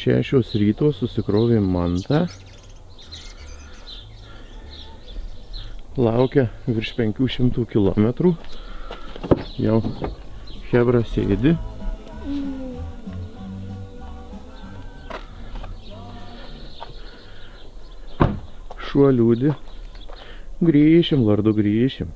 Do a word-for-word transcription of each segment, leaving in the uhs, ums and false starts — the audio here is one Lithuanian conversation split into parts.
Šešios ryto susikrovė mantą. Laukia virš penkių šimtų kilometrų. Jau chebra sėdi. Šuo liūdi. Grįšim, vardu grįšim.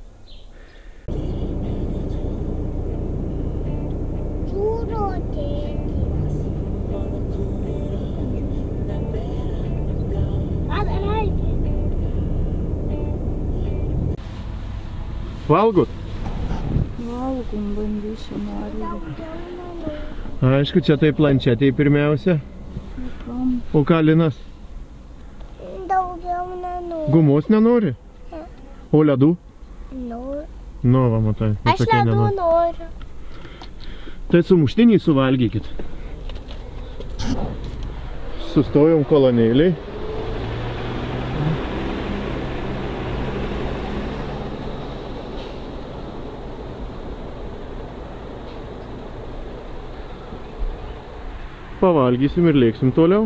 Valgot? Valgom, bandysiu, noriu. Aišku, čia tai planšetėj pirmiausia. O ką Linas? Daugiau nenoriu. Gumos nenori? O ledų? Noriu. Nu, va, matai. Aš ledų noriu. Tai sumuštinį suvalgykit. Sustojom kolonėliai. Pavalgysim ir lėksim toliau.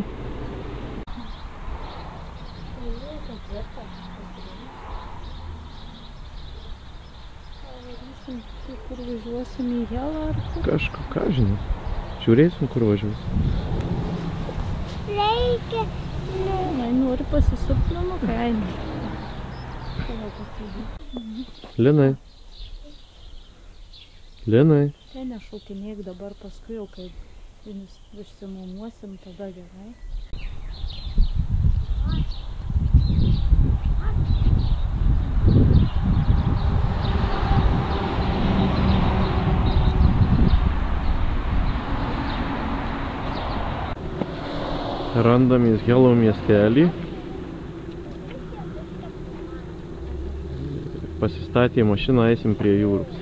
Kur važiuosim į Helą ar kur? Kažką, ką žinau. Žiūrėsim, kur važiuosim. Reikia. Na, nori pasisupti nuo kainų. Linai. Linai. Ten nešaukinėk dabar, paskui jau kai išsinuomuosim, tada gerai. Randamės Helo miestelį. Pasistatė mašiną, eisim prie jūros.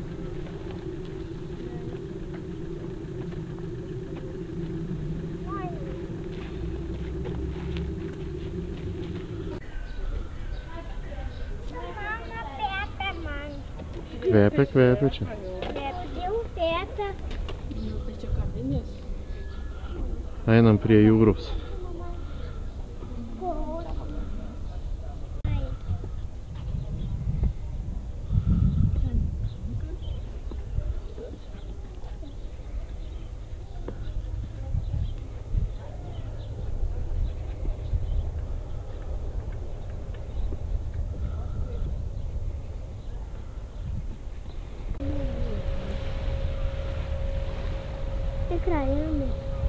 Kvepia, kvepia čia. Jau kvepia. Tai čia kavinės. Einam prie jūros. Ekrajame.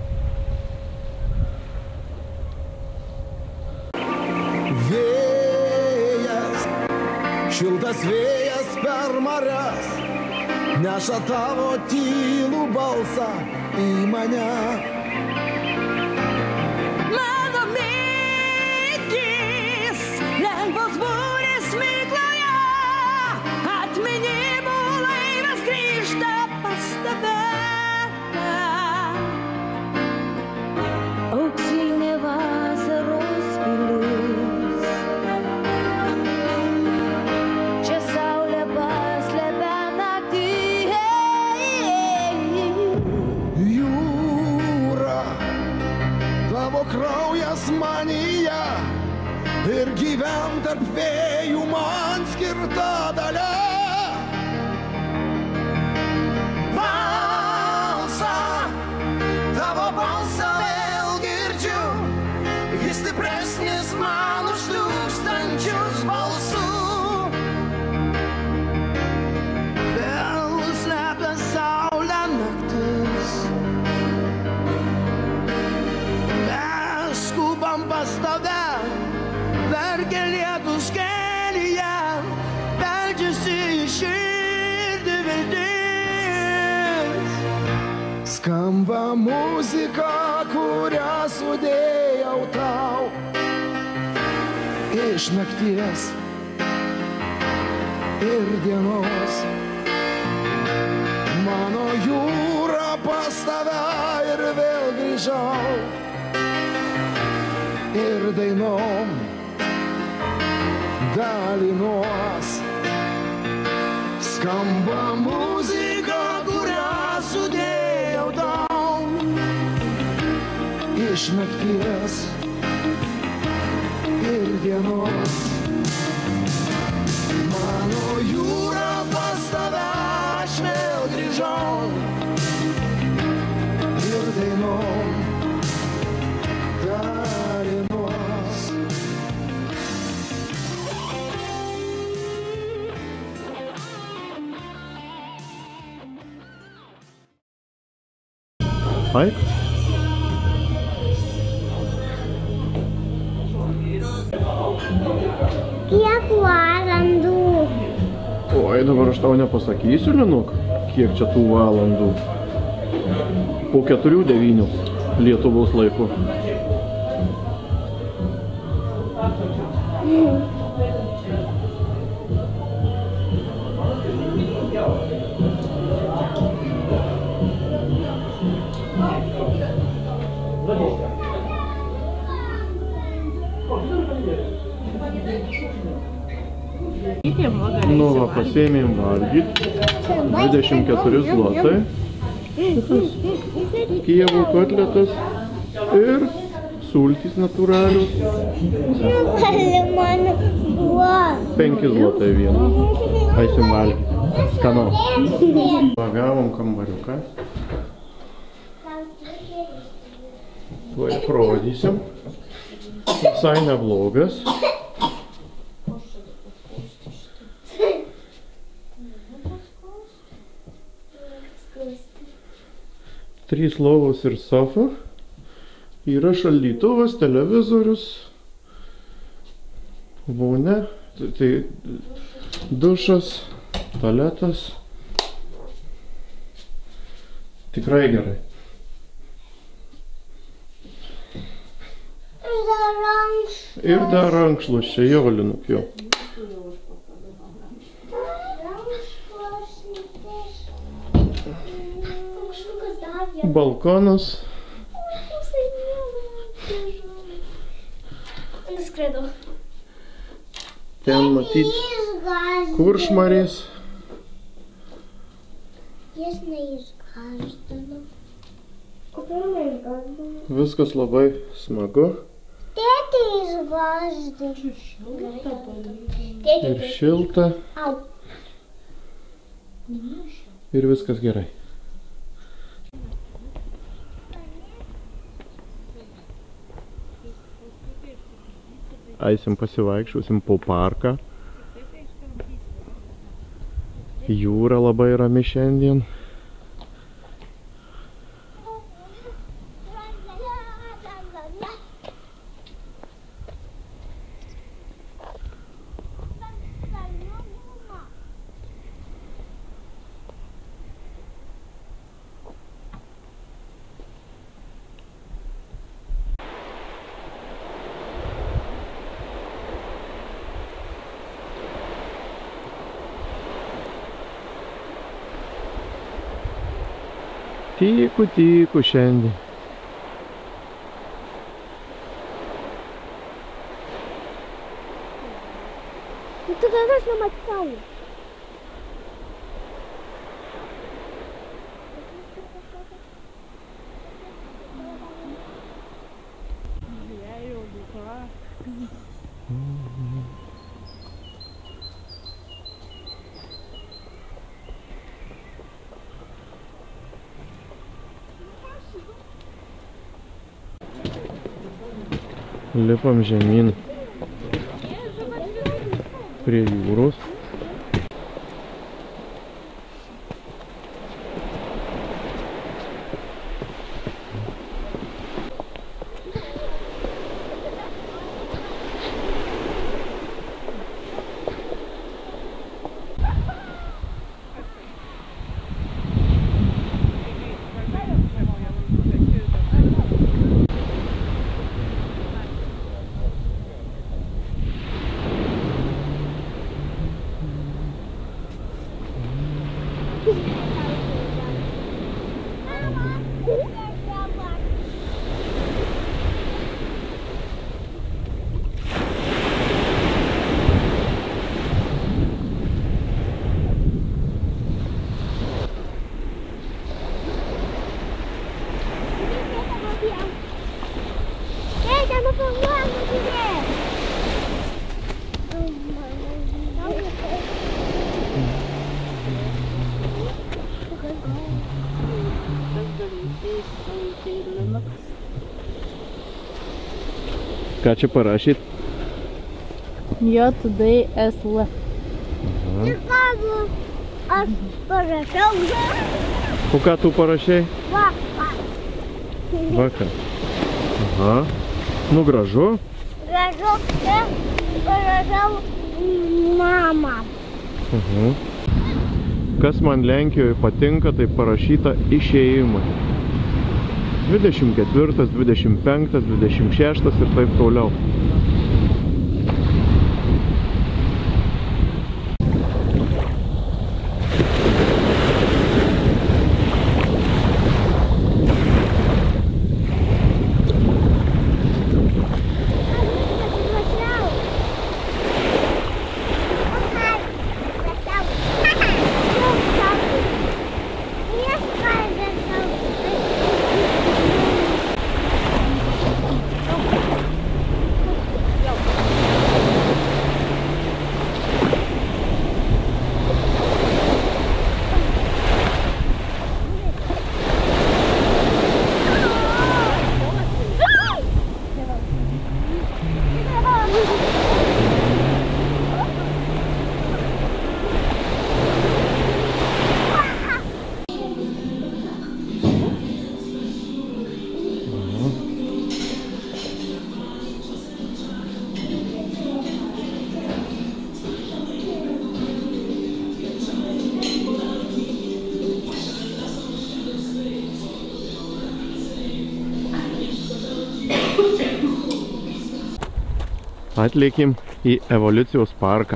Vėjas, šiltas vėjas per marias, neša tavo tylų balsą į mane. Mano mintys, lengvos būrės migloje, atminimų laivas grįžta pas tave. Auksinė vasaros pilis, čia saulė paslepia naktį. Jūra, tavo kraujas manyje ir gyvent tarp vėjų man skirta dalia. Balsą, tavo balsą vėl girdžiu, jis stipresnis man už tūkstančius balsų. Vėl slepia saulę naktis, mes skubam pas tave, verkia lietus kelyje, beldžiasi į širdį viltis. Skamba muzika, kurią sudėjau tau iš nakties ir dienos. Mano jūra pas tave ir vėl grįžau ir dainom dalinuos. Skamba muzika, kurią sudėjau tau iš iš nakties ir dienos. Mano jūra, pas tave aš vėl grįžau ir dainom dalinuos. Ai? Kiek valandų? Oi, dabar aš tau nepasakysiu, Linuk, kiek čia tų valandų. Po keturių devynių Lietuvos laiku. Nu, va, pasiėmėm valgyt. dvidešimt keturi zlotai. Kijevo kotletas ir sultys natūralius. Man buvo. penki zlotai vieną. Eisim valgyt. Skanu. Pagavom kambariuką. Tuoj parodysim. Visai neblogas. Trys lovos ir sofa. Yra šaldytuvas, televizorius. Vonia. Tai dušas, tualetas. Tikrai gerai. Ir dar rankšluosčiai, jo, Linuk, jo. Balkonas. Nuskridau. Ten matyt kuršmarės. Jis neišgąsdino. Kodėl neišgąsdino? Viskas labai smagu. Tėtė išgąsdino. Ir šilta. Au. Ir viskas gerai. Eisim pasivaikščiosim po parką. Jūra labai rami šiandien. Tyku, tyku šiandien. Nu tu tada aš nematau. Lipam žemyn prie jūros. Mano, direto. Ką čia parašyt? J D S L. Ką aš parašiau? O ką tu parašei? Va, va. Va ką. Aha. Nu gražu. Gražu, čia parašiau mamą. Mhm. Kas man Lenkijoje patinka, tai parašyta išėjimai. dvidešimt ketvirtas, dvidešimt penktas, dvidešimt šeštas ir taip toliau. Atlėkim į evoliucijos parką.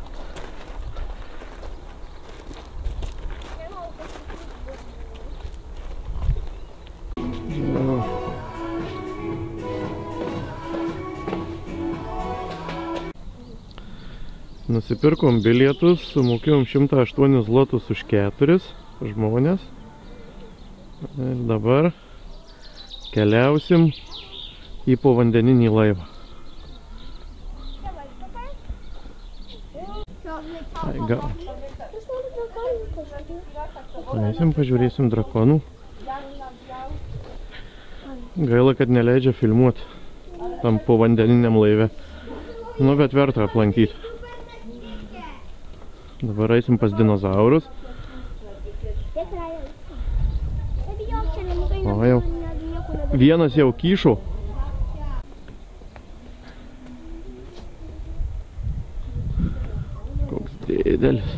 Nusipirkom bilietus, sumokėjom šimtą aštuonis zlotus už keturis žmonės. Ir dabar keliausim į povandeninį laivą. Ai, gal. Eisim, pažiūrėsim drakonų. Gaila, kad neleidžia filmuoti tam povandeniniam laive. Nu, bet verta aplankyti. Dabar eisim pas dinozaurus. O jau. Vienas jau kyšo. Koks didelis.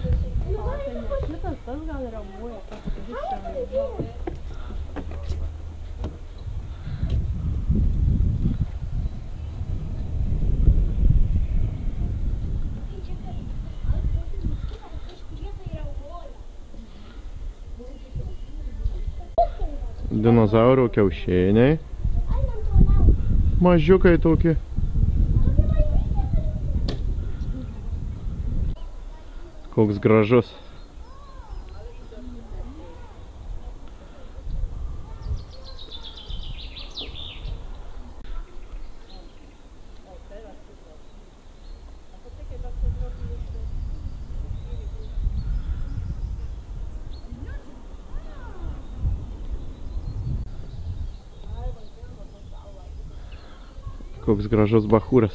Dinozaurų kiaušiniai. Mažiukai tokie. Koks gražus. Koks gražus bachūras.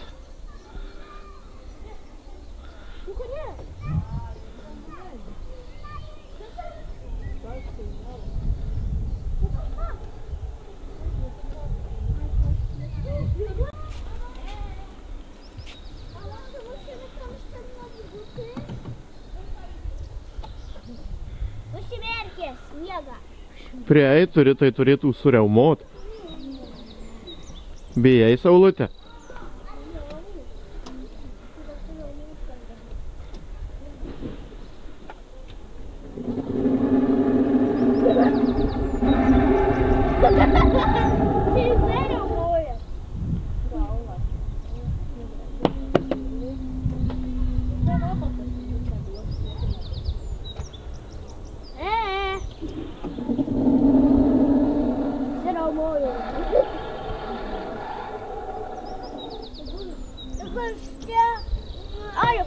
Užsimerkė sniegą. Prie turi, tai turėtų suriaumot. Bijai, Saulutė?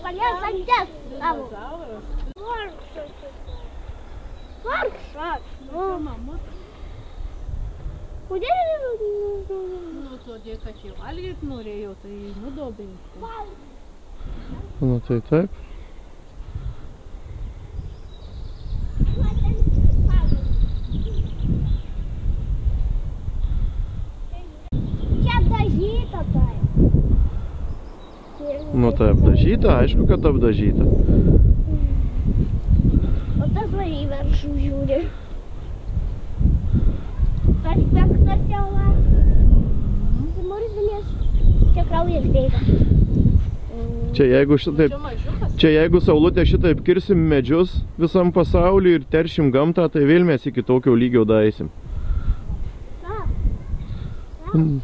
palies dantis tavo. Vargšas. Vargšas. Kodėl? Nu, todėl, kad jau valgyt norėjau, tai nudobėjau. Nu, tai taip. Čia apdažyta tai. Nu, tai apdažyta, aišku, kad apdažyta. O tas va į viršų žiūri. Tas pektas jau var. Murzinės. Čia kraujas bėga. Čia jeigu šitaip, čia jeigu saulutė šitaip kirsim medžius visam pasauliu ir teršim gamtą, tai vėl mes iki tokio lygio daeisim. Mm.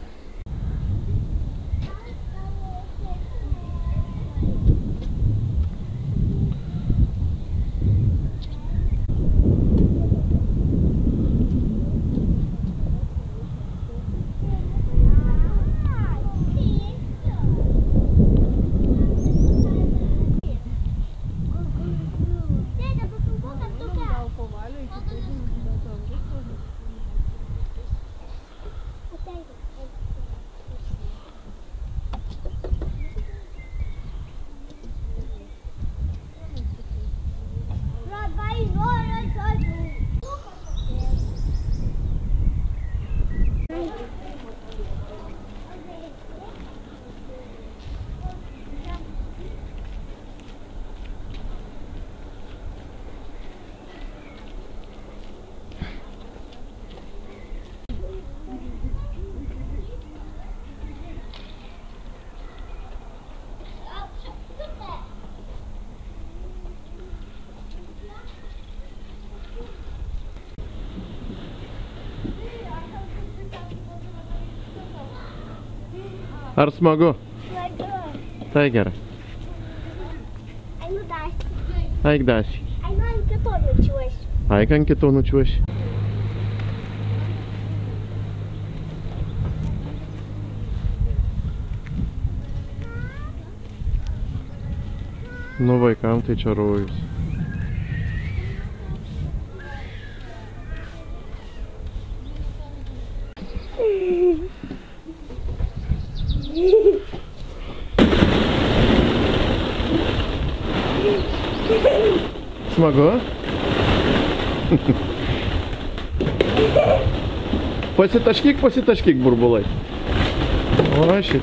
Ar smagu? Smagu. Tai gerai. Einu dasi. Eik dasi. Einu ant kito nučiuoši. Eik ant kito nučiuoši. Nu, vaikam tai čia rojus. Smagu? Pasitaškyk, pasitaškyk, burbulai. O, šit.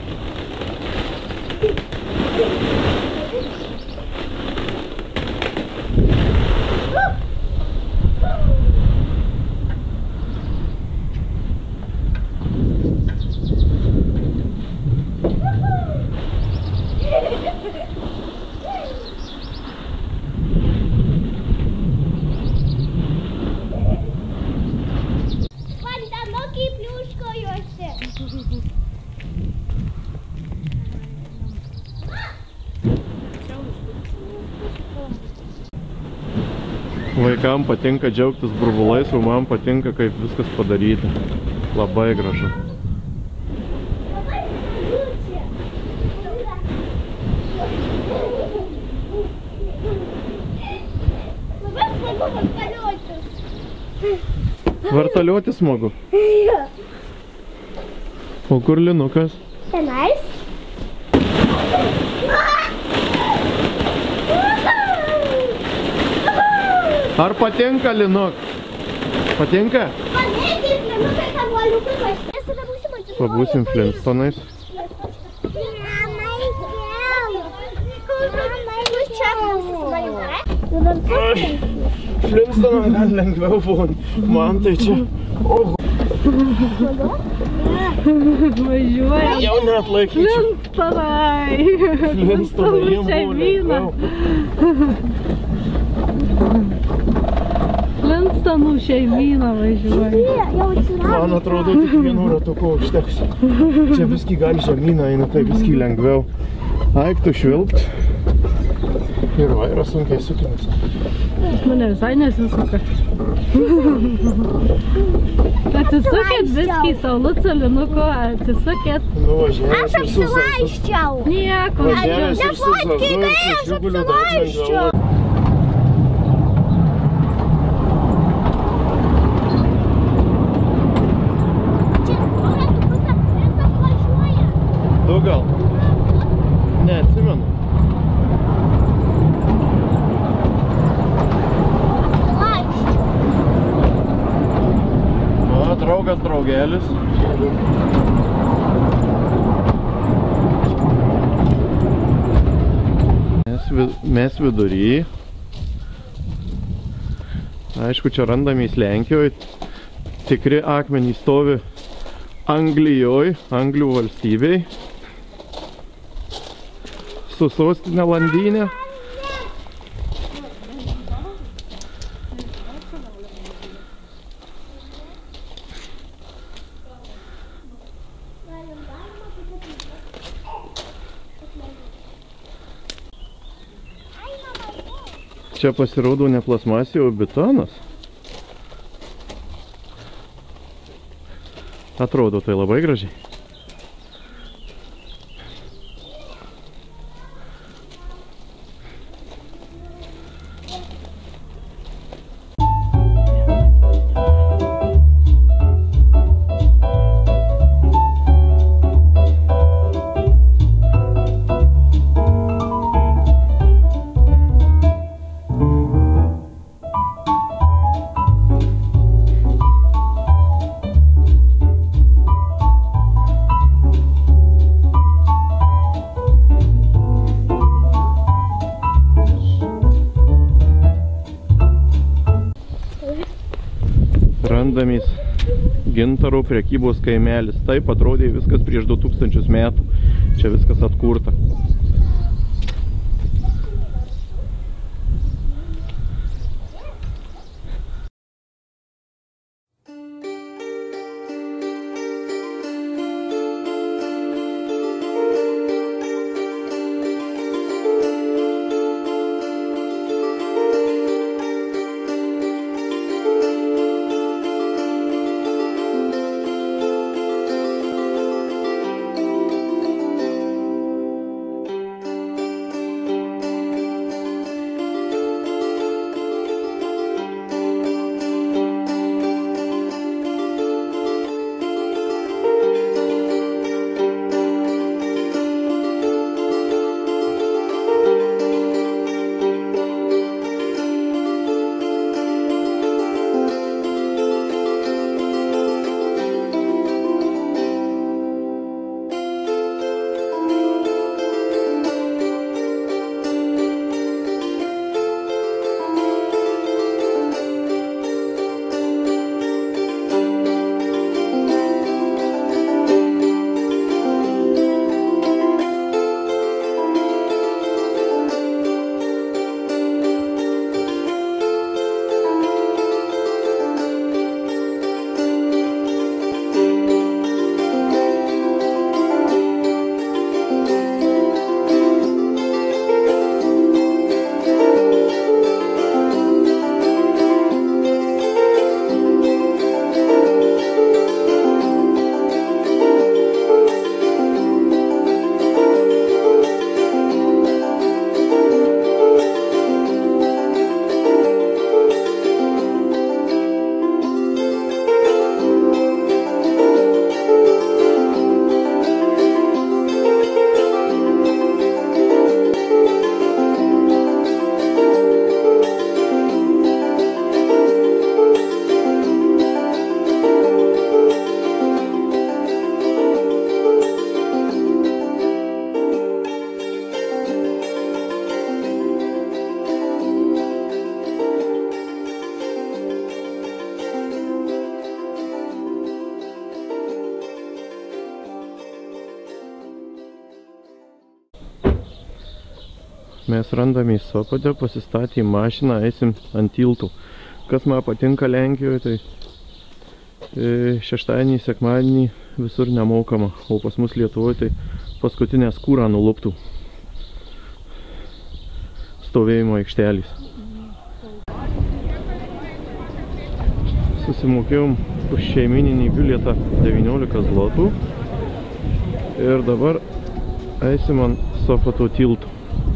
Vaikam patinka džiaugtis burbulais, o man patinka, kaip viskas padaryta. Labai gražu. Labai smagu vartaliotis. Vartalioti smagu. O kur Linukas? Tenais. Ar patinka, Linuk? Patinka? Pabūsim Flintstonais. Flintstonam gan lengviau buvo. Man tai čia. Oho. Važiuoja. Jau net laikyčiau. Flintstonai. Flintstonai jiem buvo lengviau. Flintstonų šeimyną važiuoja. Man atrodo, tik vienu ratuku užteks. Čia viskį gali žemyną eina, tai viskį lengviau. Aiktų švilpt. Ir vairas sunkiai sukinas. Jis mane visai nesisuka. Atsisukėt viskį, sauluco linuko, atsisukėt. Aš apsilaisčiau. Nieko. Nefotkink, aš apsilaisčiau. Du gal? Neatsimenu. O, draugas draugelis. Mes, vid mes vidury. Aišku, čia randamės Lenkijoje. Tikri akmenys stovi Anglijoje, Anglių valstybėje. Su sostinė Londynė. Čia pasirodo ne plasmasė, o betonas. Atrodo tai labai gražiai. Randamės Gintaro prekybos kaimelis. Taip atrodė viskas prieš du tūkstančius metų. Čia viskas atkurta. Mes randamės Sopote, pasistatė mašiną, eisim ant tiltų. Kas man patinka Lenkijoje, tai šeštadienį, sekmadienį visur nemokama, o pas mus Lietuvoje tai paskutinės kūrą nuluptų stovėjimo aikštelės. Susimokėjom už šeimininį bilietą devyniolika zlotų. Ir dabar eisim ant Sofoto tilto.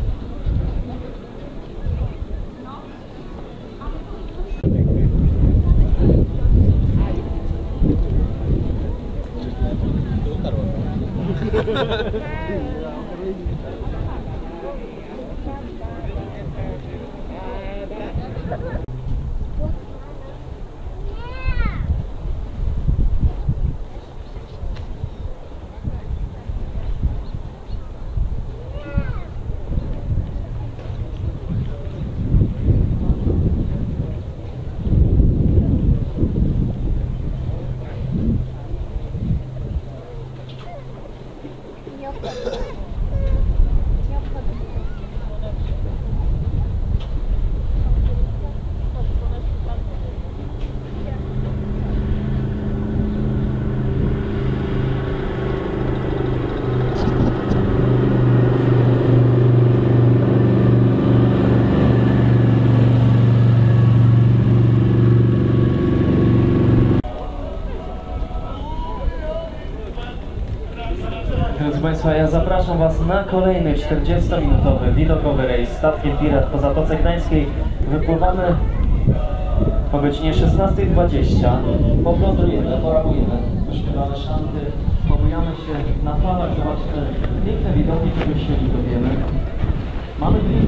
Drodzy Państwo, ja zapraszam Was na kolejny czterdziestominutowy widokowy rejs statkiem Pirat po Zatoce Gdańskiej. Wypływamy po godzinie szesnastej dwadzieścia. Podlądujemy, porabujemy, pośpiewamy szanty, pobujamy się na falach, zobaczymy piękne widoki, czegoś się nie dowiemy. Mamy drink.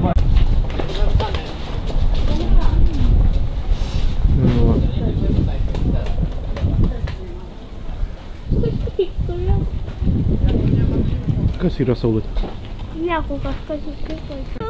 Kas yra Saulutė? Nieko, kažkas iškirto.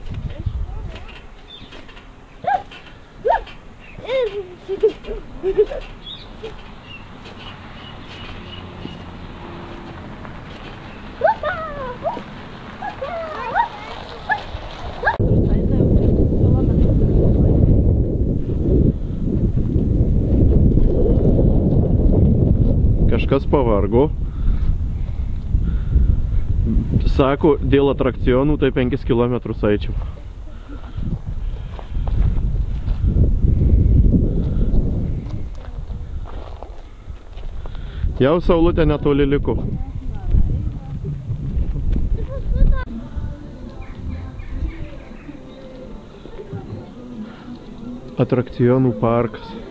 Kažkas pavargo. Sako, dėl atrakcionų tai penkis kilometrus eičiau. Jau Saulutė netoli liko. Atrakcionų parkas.